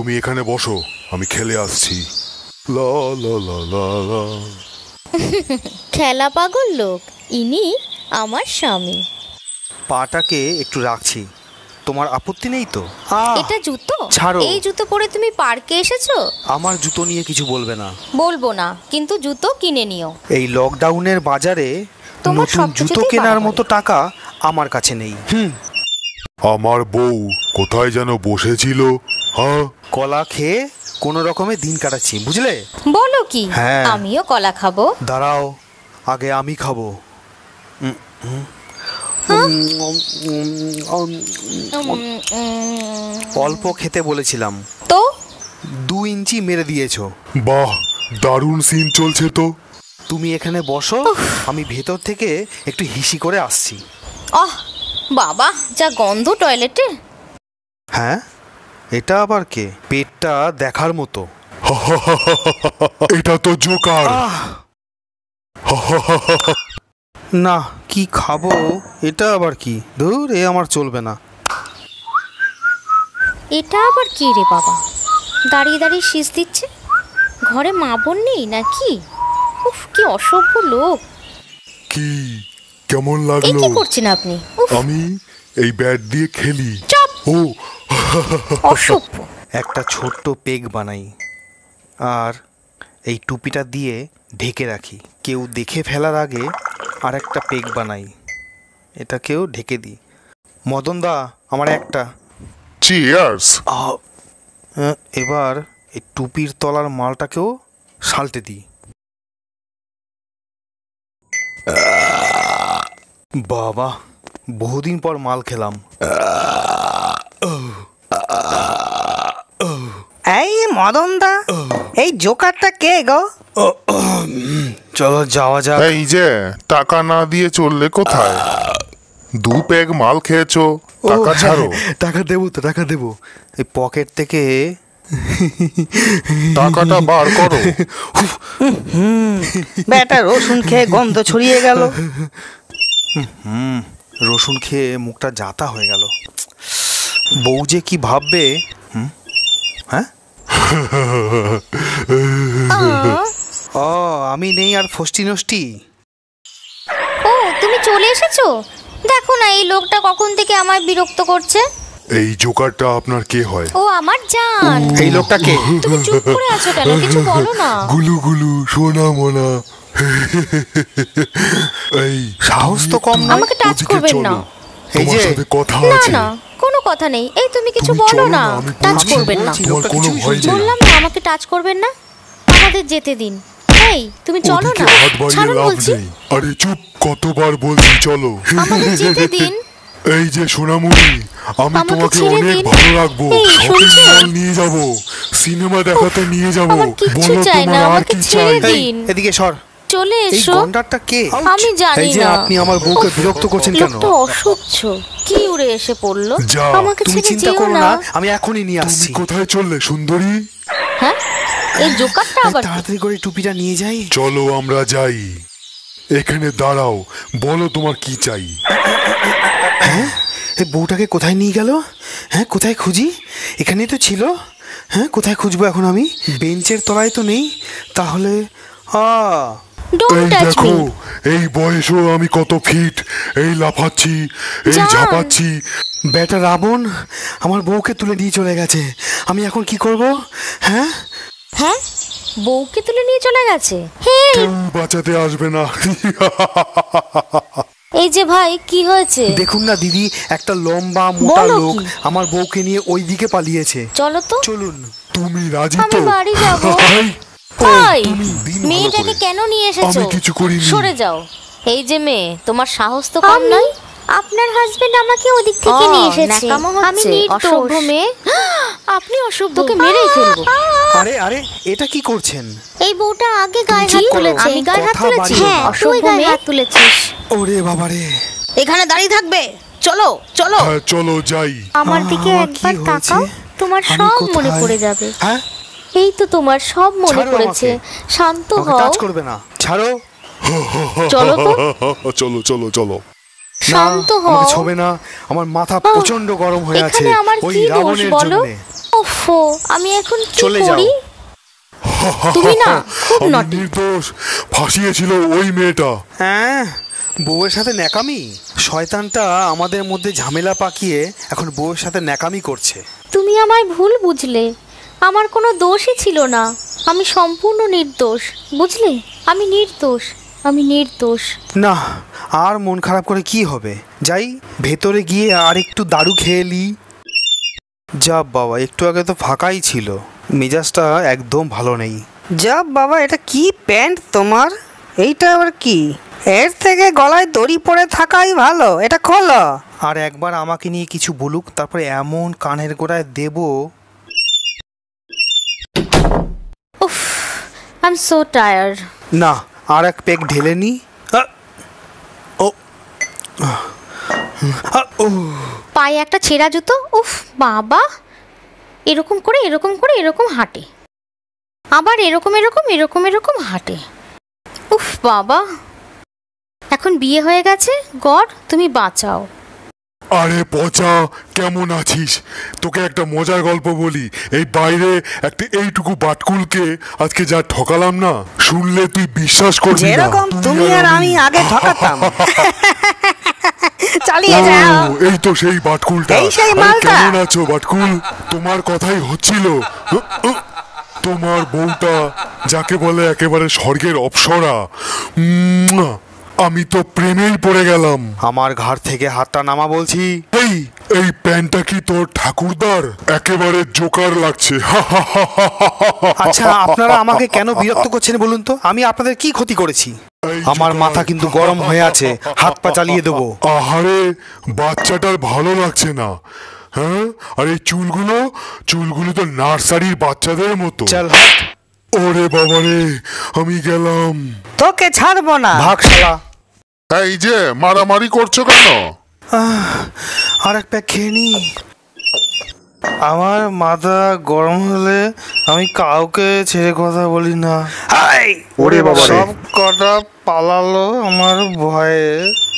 তুমি এখানে বসো, আমি খেলে আসছি। লা লা লা লা লা। খেলা পাগল লোক, ইনি আমার স্বামী। পাটাকে একটু রাখছি, তোমার আপত্তি নেই তো? এটা জুতো? ছাড়ো। এই জুতো পরে তুমি পার্কে এসেছো? আমার জুতো নিয়ে কিছু বলবে না। বলবো না, কিন্তু জুতো কিনে নিও। এই লকডাউনের বাজারে তোমার নতুন জুতো কেনার মতো টাকা আমার কাছে নেই। আমার বউ কোথায় যেন বসেছিল? হ্যাঁ, কলা খেয়ে কোনো রকমে দিন কাটাচ্ছি, বুঝলে? বলো কি? হ্যাঁ। আমিও কলা খাবো। দাঁড়াও, আগে আমি খাবো। অল্প খেতে বলেছিলাম তো 2 ইঞ্চি মেরে দিয়েছো। বাহ, দারুণ সিন চলছে তো। তুমি এখানে বসো, আমি ভেতর থেকে একটু হিসি করে আসছি। বাবা, যা গন্ধ টয়লেটে। হ্যাঁ, এটা আবার কে? পেটটা দেখার মতো। এটা তো জোকার। না, কি খাবো? এটা আবার কি? ধুর, এ আমার চলবে না। এটা আবার কি রে বাবা? দাঁড়িয়ে দাঁড়িয়ে শীষ দিচ্ছে। ঘরে মা বোন নেই নাকি? উফ, কি অসভ্য লোক। কি কেমন এই লাগলো? কি করছেন আপনি? আমি এই ব্যাট দিয়ে খেলি। ও অসভ্য। একটা ছোট্ট পেগ বানাই আর এই টুপিটা দিয়ে ঢেকে রাখি। কেউ দেখে ফেলার আগে আর একটা পেগ বানাই, এটাকেও ঢেকে দিই। মদন দা, আমার একটা। চিয়ার্স। এবার এই টুপির তলার মালটাকেও সালটে দিই। বাবা, বহুদিন পর মাল খেলাম। এই মদন দা, এই জোকারটা কে গো? চলো যাওয়া যাক। এই যে, টাকা না দিয়ে চললে কোথায়? 2 প্যাক মাল খেয়েছো, টাকা ছাড়ো। টাকা দেবো তো, টাকা দেবো। এই পকেট থেকে টাকাটা বার করো। বেটা রসুন খেয়ে গন্ধ ছড়িয়ে গেল। রসুন খেয়ে মুখটা জাতা হয়ে গেল। বউ যে কি ভাববে। হ্যাঁ, ও আমি নেই আর ফষ্টি নষ্টি। ও, তুমি চলে এসেছো? দেখো না, এই লোকটা কখন থেকে আমায় বিরক্ত করছে। এই জোকারটা আপনার কে হয়? ও আমার জান। এই লোকটা কে? তুমি চুপ করে আছো কেন? কিছু বলো না। গুলু গুলু সোনা মোনা। এই সাহস তো কম নয়। আমাকে টাচ ওদিকে করবেন না। চলো, এই তোমার যে, সাথে কথা না আছে। না, কোনো কথা নেই। এই তুমি কিছু তুমি বলো চলো না। না, আমি টাচ বলছি, করবেন না। তোমার কোনো ভয় নেই। বললাম না, আমাকে টাচ করবেন না। আমাদের যেতে দিন। এই তুমি চলো ওদিকে না। হাত বাড়িয়ে ছাড়ুন লাভ বলছি। নেই। আরে চুপ, কতবার বলছি চলো। আমাদের যেতে দিন। এই যে সোনামণি, আমি আমাকে তোমাকে ছেড়ে অনেক দিন। ভালো রাখবো। এই, শপিং শুনছো? মল নিয়ে যাব, সিনেমা দেখাতে নিয়ে যাব। আমার কিচ্ছু বলো চাই না, তোমার আর আমাকে কি ছেড়ে চাই? দিন। এদিকে সর। চলে এই এসো। গন্ডারটা কে? আমি জানি এই যে না। আপনি আমার বউকে বিরক্ত করছেন কেন? লোকটা অসহ্য। কি উড়ে এসে পড়লো? যা, আমাকে তুমি ছেড়ে চিন্তা যেও করো না। না, আমি এখনই নিয়ে তুমি আসছি। কোথায় চললে সুন্দরী? হ্যাঁ, এই জোকারটা আবার কি? তাড়াতাড়ি করে টুপিটা নিয়ে যাই। চলো আমরা যাই। এখানে দাঁড়াও, বলো তোমার কি চাই? হ্যাঁ, এই বউটাকে কোথায় নিয়ে গেল? হ্যাঁ, কোথায় খুঁজি? এখানেই তো ছিল। হ্যাঁ, কোথায় খুঁজবো এখন আমি? বেঞ্চের তলায় তো নেই। তাহলে এই ডোন্ট টাচ দেখো, মি। এই বয়সেও আমি কত ফিট। এই লাফাচ্ছি, এই যান। ঝাঁপাচ্ছি। বেটা রাবণ আমার বউকে তুলে নিয়ে চলে গেছে। আমি এখন কি করব? হ্যাঁ, হ্যাঁ, বউকে তুলে নিয়ে চলে গেছে। কেউ বাঁচাতে আসবে না। এই যে ভাই, কি হয়েছে? দেখুন না দিদি, একটা লম্বা মোটা বলো লোক কি? আমার বউকে নিয়ে ওই দিকে পালিয়েছে। চলো তো। চলুন। তুমি রাজি আমি তো? বাড়ি যাবো। এই, ওই, তুমি দিন ভালো মেয়েটাকে করে। কেন নিয়ে এসেছো? আমি কিছু করিনি। সরে যাও। এই যে মেয়ে, তোমার সাহস তো কম নয়। আপনার হাজবেন্ড আমাকে ওদিক থেকে নিয়ে এসেছে। আমি অসভ্য মেয়ে। আপনি অসভ্য, তোকে আহ! মেরেই ফেলবো। আরে আরে, এটা কি করছেন? এই বউটা আগে গায়ে চুপ হাত করো। তুলেছে। আমি গায়ে হাত কথা তুলেছি? বাড়িও না। হ্যাঁ, তুই অসভ্য গায়ে মেয়ে। হাত তুলেছিস। ওরে বাবারে। এখানে দাঁড়িয়ে থাকবে? চলো চলো। হ্যাঁ, চলো যাই। আমার দিকে আমার একবার কি হয়েছে? তাকাও, তোমার আমি সব কোথায়? মনে পড়ে যাবে। হ্যাঁ, এই তো তোমার সব মনে ছাড়ো পড়েছে। আমাকে। শান্ত আমাকে হও। টাচ করবে না। ছাড়ো। চলো তো। চলো চলো চলো। না, শান্ত হও। আমাকে ছোবে না। আমার মাথা প্রচন্ড গরম হয়ে আছে এখানে আমার ওই কি দোষ রাবণের বলো? জন্য। ও ওফো, আমি এখন কি চলে যাও। করি? তুমি না খুব আমি নটি। নির্দোষ, ফাঁসিয়েছিল ওই মেয়েটা। হ্যাঁ, বউয়ের সাথে ন্যাকামি। শয়তানটা আমাদের মধ্যে ঝামেলা পাকিয়ে এখন বউয়ের সাথে ন্যাকামি করছে। তুমি আমায় ভুল বুঝলে, আমার কোনো দোষই ছিল না, আমি সম্পূর্ণ নির্দোষ, বুঝলে? আমি নির্দোষ, আমি নির্দোষ। না, আর মন খারাপ করে কি হবে? যাই ভেতরে গিয়ে আর একটু দারু খেয়ে নি। যা বাবা, একটু আগে তো ফাঁকাই ছিল, মেজাজটা একদম ভালো নেই। যা বাবা, এটা কি প্যান্ট তোমার? এইটা আবার কি? এর থেকে গলায় দড়ি পরে থাকাই ভালো, এটা খোলো। আর একবার আমাকে নিয়ে কিছু বলুক, তারপরে এমন কানের গোড়ায় দেব। উফ, আই এম সো টায়ার্ড। না, আর এক পেক ঢেলে নি। ও ও পায়ে একটা ছেঁড়া জুতো, উফ বাবা, এরকম করে এরকম করে এরকম হাঁটে, আবার এরকম এরকম এরকম এরকম হাঁটে। উফ বাবা, এখন বিয়ে হয়ে গেছে, গড তুমি বাঁচাও। আরে পচা, কেমন আছিস? তোকে একটা মজার গল্প বলি। এই বাইরে একটা এইটুকু বাটকুলকে আজকে যা ঠকালাম না, শুনলে তুই বিশ্বাস করবি না। যেরকম তুই তুমি আর আমি আগে ঠকাতাম। চালিয়ে ও, যাও। এই তো সেই বাটকুলটা। এই সেই আরে, মালটা। কেমন আছো বাটকুল? তোমার কথাই হচ্ছিল। তোমার বউটা যাকে বলে একেবারে স্বর্গের অপ্সরা, আমি তো প্রেমেই পড়ে গেলাম। আমার ঘাড় থেকে হাতটা নামা বলছি। এই এই প্যান্টটা কি তোর ঠাকুরদার? একেবারে জোকার লাগছে। আচ্ছা, আপনারা আমাকে কেন বিরক্ত করছেন বলুন তো? আমি আপনাদের কি ক্ষতি করেছি? আমার মাথা কিন্তু গরম হয়ে আছে, হাত পা চালিয়ে দেবো। আহারে, বাচ্চাটার ভালো লাগছে না। হ্যাঁ, আর এই চুলগুলো চুলগুলো তো নার্সারির বাচ্চাদের মতো। চল হাট। ওরে বাবারে, আমি গেলাম। তোকে ছাড়বো না। ভাগ শালা। এই যে মারামারি করছো কেন? আর এক প্যাক খেয়ে নি। আমার মাথা গরম হলে আমি কাউকে ছেড়ে কথা বলি না। ওরে বাবারে। সব কটা পালালো আমার ভয়ে।